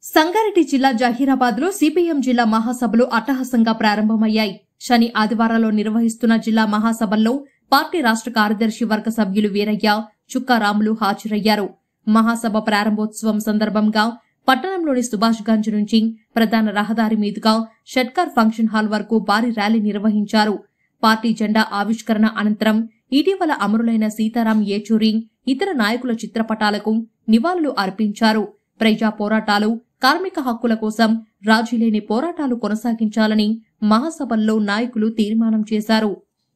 సంగారెడ్డి జిల్లా జహీరాబాద్లో సిపిఎం జిల్లా మహాసభలు అట్టహాసంగా ప్రారంభమయ్యాయి. శని ఆదివారాల్లో నిర్వహిస్తున్న జిల్లా మహాసభల్లో పార్టీ రాష్ట్ర కార్యదర్శి వర్గ సభ్యులు వీరయ్య, చుక్కారాములు హాజరయ్యారు. మహాసభ ప్రారంభోత్సవం సందర్భంగా పట్టణంలోని సుభాష్ గంజ్ నుంచి ప్రధాన రహదారి మీదుగా షట్కార్ ఫంక్షన్ హాల్ వరకు భారీ ర్యాలీ నిర్వహించారు. పార్టీ జెండా ఆవిష్కరణ అనంతరం ఇటీవల అమరులైన సీతారాం ఏచూరి, ఇతర నాయకుల చిత్రపటాలకు నివాళులు అర్పించారు. ప్రజా పోరాటాలు, కార్మిక హక్కుల కోసం రాజీలేని పోరాటాలు కొనసాగించాలని మహాసభల్లో నాయకులు తీర్మానం చేశారు.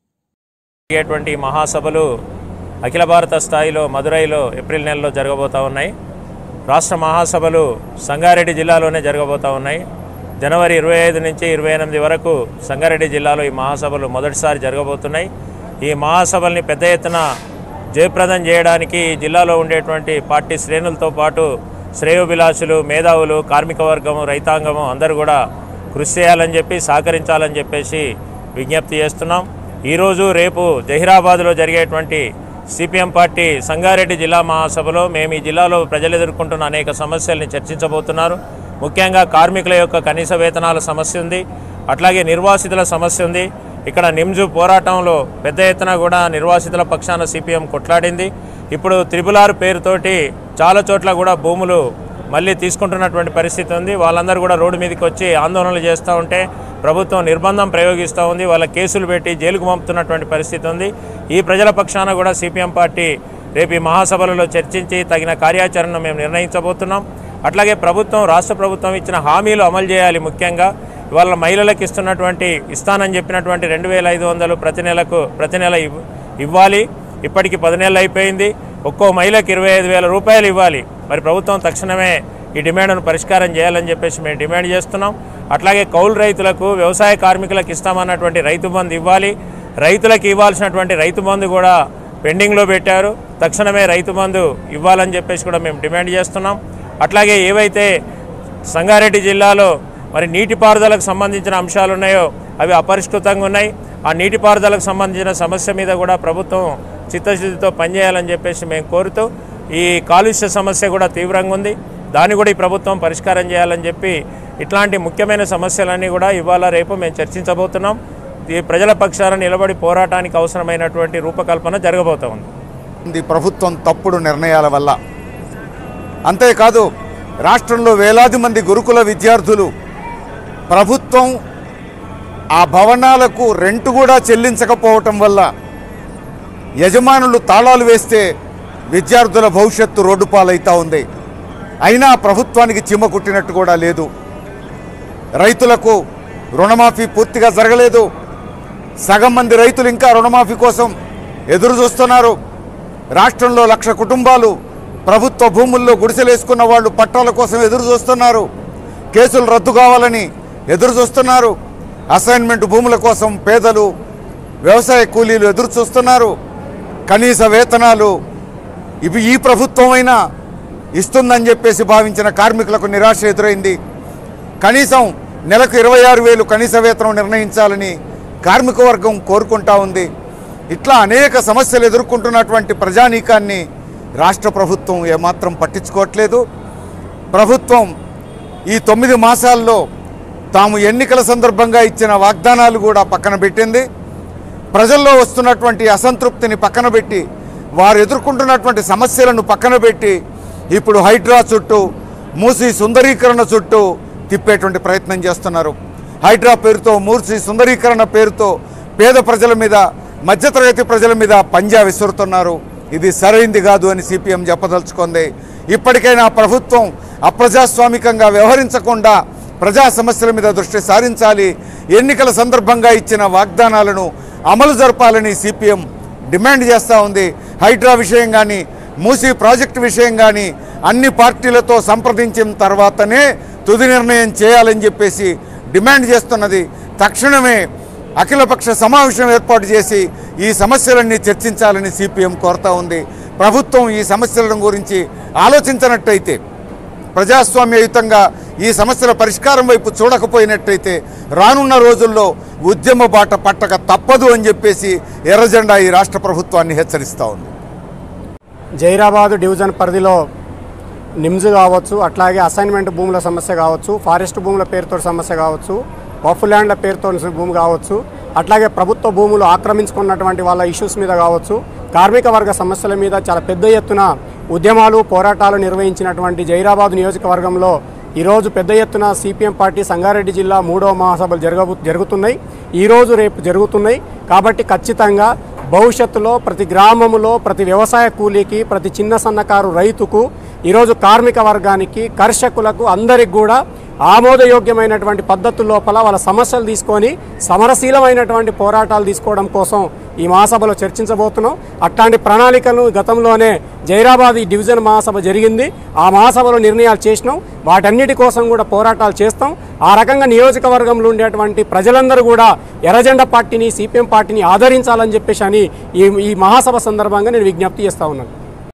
మహాసభలు అఖిల భారత స్థాయిలో మదురైలో ఏప్రిల్ నెలలో జరగబోతా ఉన్నాయి. రాష్ట్ర మహాసభలు సంగారెడ్డి జిల్లాలోనే జరగబోతా ఉన్నాయి. జనవరి 25 నుంచి 28 వరకు సంగారెడ్డి జిల్లాలో ఈ మహాసభలు మొదటిసారి జరగబోతున్నాయి. ఈ మహాసభల్ని పెద్ద ఎత్తున జయప్రదం చేయడానికి జిల్లాలో ఉండేటువంటి పార్టీ శ్రేణులతో పాటు శ్రేయోభిలాషులు, మేధావులు, కార్మిక వర్గము, రైతాంగము అందరూ కూడా కృషి చేయాలని చెప్పి, సహకరించాలని చెప్పేసి విజ్ఞప్తి చేస్తున్నాం. ఈరోజు రేపు జహీరాబాద్లో జరిగేటువంటి సిపిఎం పార్టీ సంగారెడ్డి జిల్లా మహాసభలో మేము ఈ జిల్లాలో ప్రజలు ఎదుర్కొంటున్న అనేక సమస్యల్ని చర్చించబోతున్నారు. ముఖ్యంగా కార్మికుల యొక్క కనీస వేతనాల సమస్య ఉంది, అట్లాగే నిర్వాసితుల సమస్య ఉంది. ఇక్కడ నిమ్జు పోరాటంలో పెద్ద ఎత్తున కూడా నిర్వాసితుల పక్షాన సిపిఎం కొట్లాడింది. ఇప్పుడు త్రిపులార్ పేరుతోటి చాలా చోట్ల కూడా భూములు మళ్ళీ తీసుకుంటున్నటువంటి పరిస్థితి ఉంది. వాళ్ళందరూ కూడా రోడ్డు మీదకి వచ్చి ఆందోళనలు చేస్తూ ఉంటే ప్రభుత్వం నిర్బంధం ప్రయోగిస్తూ ఉంది. వాళ్ళ కేసులు పెట్టి జైలుకు పంపుతున్నటువంటి పరిస్థితి ఉంది. ఈ ప్రజల పక్షాన కూడా సిపిఎం పార్టీ రేపు ఈ మహాసభలలో చర్చించి తగిన కార్యాచరణను మేము నిర్ణయించబోతున్నాం. అట్లాగే రాష్ట్ర ప్రభుత్వం ఇచ్చిన హామీలు అమలు చేయాలి. ముఖ్యంగా ఇవాళ మహిళలకు ఇస్తానని చెప్పినటువంటి 2500 ప్రతి నెల ఇవ్వాలి. ఇప్పటికి 10 నెలలు అయిపోయింది. ఒక్కో మహిళకు 25,000 రూపాయలు ఇవ్వాలి. మరి ప్రభుత్వం తక్షణమే ఈ డిమాండ్ను పరిష్కారం చేయాలని చెప్పేసి మేము డిమాండ్ చేస్తున్నాం. అట్లాగే కౌలు రైతులకు, వ్యవసాయ కార్మికులకు ఇస్తామన్నటువంటి రైతు బంధు ఇవ్వాలి. రైతులకు ఇవ్వాల్సినటువంటి రైతు బంధు కూడా పెండింగ్లో పెట్టారు. తక్షణమే రైతు బంధు ఇవ్వాలని చెప్పేసి కూడా మేము డిమాండ్ చేస్తున్నాం. అట్లాగే ఏవైతే సంగారెడ్డి జిల్లాలో మరి నీటిపారుదలకు సంబంధించిన అంశాలు ఉన్నాయో అవి అపరిష్కృతంగా ఉన్నాయి. ఆ నీటిపారుదలకు సంబంధించిన సమస్య మీద కూడా ప్రభుత్వం చిత్తశుద్ధితో పనిచేయాలని చెప్పేసి మేము కోరుతూ, ఈ కాలుష్య సమస్య కూడా తీవ్రంగా ఉంది, దాన్ని కూడా ఈ ప్రభుత్వం పరిష్కారం చేయాలని చెప్పి ఇట్లాంటి ముఖ్యమైన సమస్యలన్నీ కూడా ఇవాళ రేపు మేము చర్చించబోతున్నాం. ఈ ప్రజల పక్షాన నిలబడి పోరాటానికి అవసరమైనటువంటి రూపకల్పన జరగబోతూ ఉంది. ప్రభుత్వం తప్పుడు నిర్ణయాల వల్ల అంతేకాదు, రాష్ట్రంలో వేలాది మంది గురుకుల విద్యార్థులు ప్రభుత్వం ఆ భవనాలకు రెంటు కూడా చెల్లించకపోవటం వల్ల యజమానులు తాళాలు వేస్తే విద్యార్థుల భవిష్యత్తు రోడ్డు పాలవుతూ ఉంది. అయినా ప్రభుత్వానికి చిమ్మ కుట్టినట్టు కూడా లేదు. రైతులకు రుణమాఫీ పూర్తిగా జరగలేదు. సగం మంది రైతులు ఇంకా రుణమాఫీ కోసం ఎదురు చూస్తున్నారు. రాష్ట్రంలో 1,00,000 కుటుంబాలు ప్రభుత్వ భూముల్లో గుడిసెలేసుకున్న వాళ్ళు పట్టాల కోసం ఎదురు చూస్తున్నారు. కేసులు రద్దు కావాలని ఎదురు చూస్తున్నారు. అసైన్మెంట్ భూముల కోసం పేదలు, వ్యవసాయ కూలీలు ఎదురు చూస్తున్నారు. కనీస వేతనాలు ఇవి ఈ ప్రభుత్వమైనా ఇస్తుందని చెప్పేసి భావించిన కార్మికులకు నిరాశ ఎదురైంది. కనీసం నెలకు 26,000 కనీస వేతనం నిర్ణయించాలని కార్మిక వర్గం కోరుకుంటా ఉంది. ఇట్లా అనేక సమస్యలు ఎదుర్కొంటున్నటువంటి ప్రజానీకాన్ని రాష్ట్ర ప్రభుత్వం ఏమాత్రం పట్టించుకోవట్లేదు. ప్రభుత్వం ఈ 9 మాసాల్లో తాము ఎన్నికల సందర్భంగా ఇచ్చిన వాగ్దానాలు కూడా పక్కన పెట్టింది. ప్రజల్లో వస్తున్నటువంటి అసంతృప్తిని పక్కన పెట్టి, వారు ఎదుర్కొంటున్నటువంటి సమస్యలను పక్కన పెట్టి ఇప్పుడు హైడ్రా చుట్టూ, మూసీ సుందరీకరణ చుట్టూ తిప్పేటువంటి ప్రయత్నం చేస్తున్నారు. హైడ్రా పేరుతో, మూసీ సుందరీకరణ పేరుతో పేద ప్రజల మీద, మధ్యతరగతి ప్రజల మీద పంజా విసురుతున్నారు. ఇది సరైంది కాదు అని సిపిఎం చెప్పదలుచుకుంది. ఇప్పటికైనా ప్రభుత్వం అప్రజాస్వామికంగా వ్యవహరించకుండా ప్రజా సమస్యల మీద దృష్టి సారించాలి. ఎన్నికల సందర్భంగా ఇచ్చిన వాగ్దానాలను అమలు జరపాలని సిపిఎం డిమాండ్ చేస్తూ ఉంది. హైడ్రా విషయం కానీ, మూసీ ప్రాజెక్టు విషయం కానీ అన్ని పార్టీలతో సంప్రదించిన తర్వాతనే తుది నిర్ణయం చేయాలని చెప్పేసి డిమాండ్ చేస్తున్నది. తక్షణమే అఖిలపక్ష సమావేశం ఏర్పాటు చేసి ఈ సమస్యలన్నీ చర్చించాలని సిపిఎం కోరుతూ ఉంది. ప్రభుత్వం ఈ సమస్యల గురించి ఆలోచించినట్టయితే, ప్రజాస్వామ్యయుతంగా ఈ సమస్యల పరిష్కారం వైపు చూడకపోయినట్టయితే రానున్న రోజుల్లో ఉద్యమ బాట పట్టక తప్పదు అని చెప్పేసి ఎర్రజెండా ఈ రాష్ట్ర ప్రభుత్వాన్ని హెచ్చరిస్తూ ఉంది. జహీరాబాద్ డివిజన్ పరిధిలో నిమ్స్ కావచ్చు, అట్లాగే అసైన్మెంట్ భూముల సమస్య కావచ్చు, ఫారెస్ట్ భూముల పేరుతో సమస్య కావచ్చు, వఫ్ ల్యాండ్ల పేరుతో భూమి కావచ్చు, అట్లాగే ప్రభుత్వ భూములు ఆక్రమించుకున్నటువంటి వాళ్ళ ఇష్యూస్ మీద కావచ్చు, కార్మిక వర్గ సమస్యల మీద చాలా పెద్ద ఎత్తున ఉద్యమాలు పోరాటాలు నిర్వహించినటువంటి జైరాబాద్ నియోజకవర్గంలో ఈరోజు పెద్ద ఎత్తున సిపిఎం పార్టీ సంగారెడ్డి జిల్లా 3వ మహాసభలు జరుగుతున్నాయి. ఈరోజు రేపు జరుగుతున్నాయి. కాబట్టి ఖచ్చితంగా భవిష్యత్తులో ప్రతి గ్రామంలో ప్రతి వ్యవసాయ కూలీకి, ప్రతి చిన్న సన్నకారు రైతుకు, ఈరోజు కార్మిక వర్గానికి, కర్షకులకు అందరికి కూడా ఆమోదయోగ్యమైనటువంటి పద్ధతుల లోపల వాళ్ళ సమస్యలు తీసుకొని సమరశీలమైనటువంటి పోరాటాలు తీసుకోవడం కోసం ఈ మహాసభలో చర్చించబోతున్నాం. అట్లాంటి ప్రణాళికలను గతంలోనే జైరాబాద్ ఈ డివిజన్ మహాసభ జరిగింది. ఆ మహాసభలో నిర్ణయాలు చేసినాం. వాటన్నిటి కోసం కూడా పోరాటాలు చేస్తాం. ఆ రకంగా నియోజకవర్గంలో ఉండేటువంటి ప్రజలందరూ కూడా ఎర్రజెండా పార్టీని, సిపిఎం పార్టీని ఆదరించాలని చెప్పేసి అని ఈ మహాసభ సందర్భంగా నేను విజ్ఞప్తి చేస్తా ఉన్నాను.